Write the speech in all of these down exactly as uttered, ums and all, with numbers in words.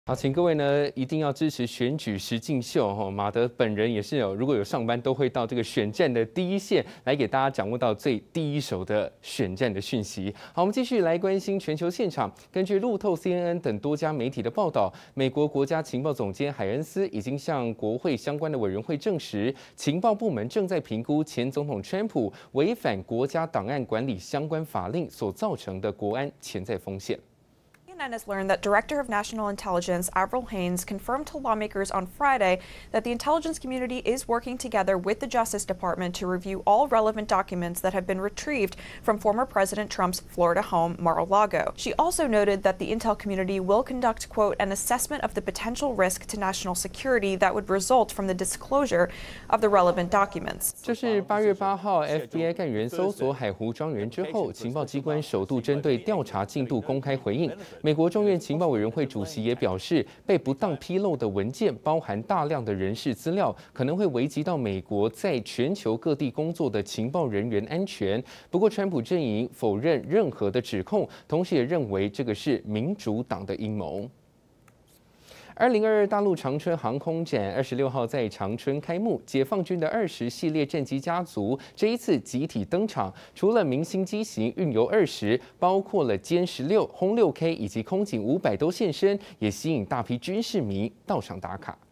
好，请各位呢一定要支持选举实境秀哈。马德本人也是有，如果有上班，都会到这个选战的第一线来给大家掌握到最第一手的选战的讯息。好，我们继续来关心全球现场。根据路透、C N N 等多家媒体的报道，美国国家情报总监海恩斯已经向国会相关的委员会证实，情报部门正在评估前总统川普违反国家档案管理相关法令所造成的国安潜在风险。 C N N has learned that Director of National Intelligence Avril Haines confirmed to lawmakers on Friday that the intelligence community is working together with the Justice Department to review all relevant documents that have been retrieved from former President Trump's Florida home, Mar-a-Lago. She also noted that the intel community will conduct, quote, an assessment of the potential risk to national security that would result from the disclosure of the relevant documents. 这是八月八号 F B I 干员搜索海湖庄园之后，情报机关首度针对调查进度公开回应。美国众院情报委员会主席也表示，被不当披露的文件包含大量的人事资料，可能会危及到美国在全球各地工作的情报人员安全。不过，川普阵营否认任何的指控，同时也认为这个是民主党的阴谋。二零二二大陆长春航空展二十六号在长春开幕，解放军的二十系列战机家族这一次集体登场，除了明星机型运油二十，包括了歼十六、轰六 K 以及空警五百都现身，也吸引大批军事迷到场打卡。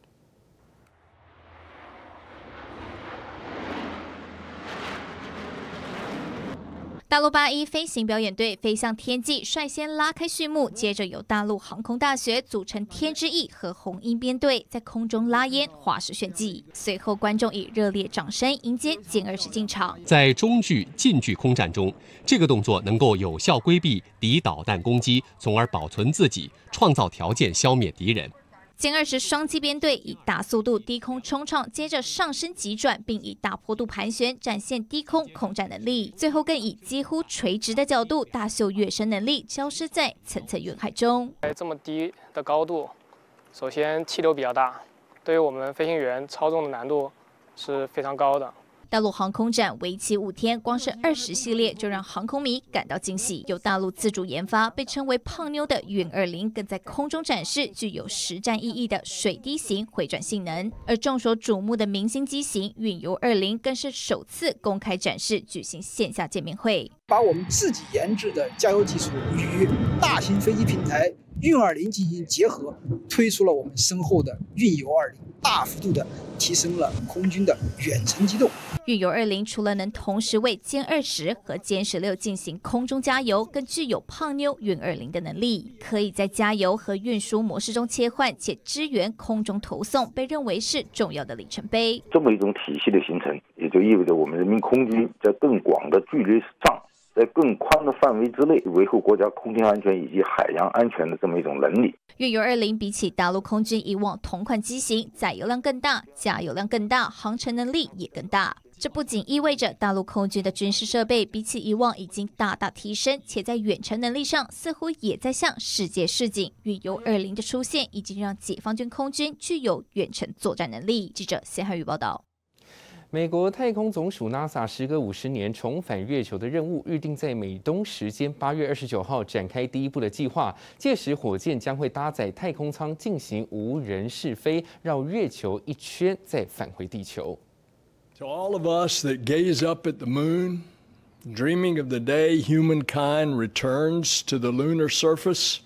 大陆八一飞行表演队飞向天际，率先拉开序幕。接着由大陆航空大学组成天之翼和红鹰编队在空中拉烟，画时炫技。随后，观众以热烈掌声迎接歼二十进场。 在中距、近距空战中，这个动作能够有效规避敌导弹攻击，从而保存自己，创造条件消灭敌人。 歼二十双机编队以大速度低空冲撞，接着上升急转，并以大坡度盘旋，展现低空空战能力。最后更以几乎垂直的角度大秀跃升能力，消失在层层云海中。 在这么低的高度，首先气流比较大，对于我们飞行员操纵的难度是非常高的。 大陆航空展为期五天，光是二十系列就让航空迷感到惊喜。由大陆自主研发，被称为“胖妞”的运二零，更在空中展示具有实战意义的水滴型回转性能。而众所瞩目的明星机型运油二零，更是首次公开展示，举行线下见面会， 把我们自己研制的加油技术与大型飞机平台运二零进行结合，推出了我们身后的运油二零，大幅度的提升了空军的远程机动。 运油二零除了能同时为歼二十和歼十六进行空中加油，更具有胖妞运二零的能力，可以在加油和运输模式中切换，且支援空中投送，被认为是重要的里程碑。 这么一种体系的形成，也就意味着我们人民空军在更广的距离上，在更宽的范围之内维护国家空天安全以及海洋安全的这么一种能力。 运油二零比起大陆空军以往同款机型，载油量更大，加油量更大，航程能力也更大。这不仅意味着大陆空军的军事设备比起以往已经大大提升，且在远程能力上似乎也在向世界示警。运油二零的出现已经让解放军空军具有远程作战能力。记者谢汉宇报道。 美国太空总署 NASA 时隔五十年重返月球的任务，预定在美东时间八月二十九号展开第一步的计划。届时，火箭将会搭载太空舱进行无人试飞，绕月球一圈，再返回地球。 To all of us that gaze up at the moon, dreaming of the day humankind returns to the lunar surface,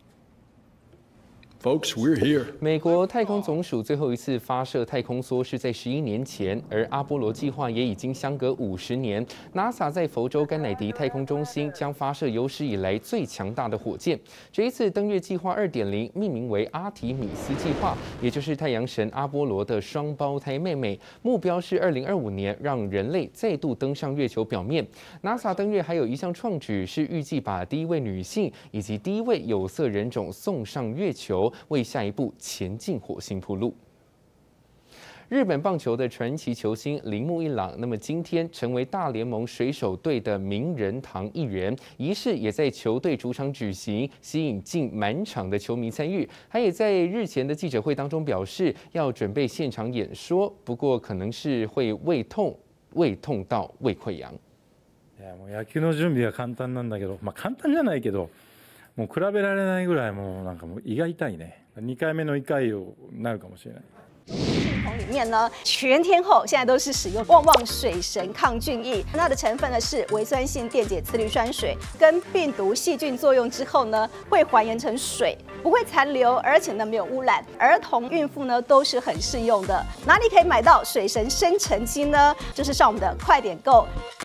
folks, we're here. 美国太空总署最后一次发射太空梭是在十一年前，而阿波罗计划也已经相隔五十年。NASA 在佛州甘乃迪太空中心将发射有史以来最强大的火箭。这一次登月计划 二点零 命名为阿提米斯计划，也就是太阳神阿波罗的双胞胎妹妹。目标是二零二五年让人类再度登上月球表面。NASA 登月还有一项创举是预计把第一位女性以及第一位有色人种送上月球，为下一步前进火星铺路。日本棒球的传奇球星铃木一朗，那么今天成为大联盟水手队的名人堂一员，仪式也在球队主场举行，吸引近满场的球迷参与。他也在日前的记者会当中表示，要准备现场演说，不过可能是会胃痛，胃痛到胃溃疡。 いやもう野球の準備は簡単なんだけど、まあ簡単じゃないけど。もう比べられないぐらいもうなんかもう胃が痛いね。 二回目の一回をなるかもしれない。 系统里面呢，全天候现在都是使用旺旺水神抗菌液，它的成分呢是微酸性电解次氯酸水，跟病毒细菌作用之后呢，会还原成水，不会残留，而且呢没有污染，儿童、孕妇呢都是很适用的。哪里可以买到水神生成机呢？就是上我们的快点购。